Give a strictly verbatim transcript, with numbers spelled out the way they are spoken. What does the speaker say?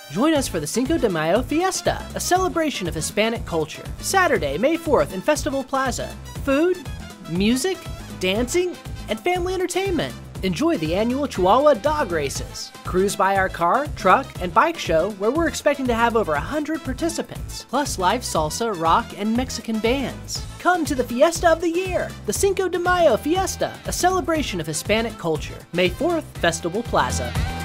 Join us for the Cinco de Mayo Fiesta, a celebration of Hispanic culture. Saturday, May fourth in Festival Plaza. Food, music, dancing, and family entertainment. Enjoy the annual Chihuahua dog races. Cruise by our car, truck, and bike show where we're expecting to have over one hundred participants, plus live salsa, rock, and Mexican bands. Come to the Fiesta of the Year, the Cinco de Mayo Fiesta, a celebration of Hispanic culture. May fourth, Festival Plaza.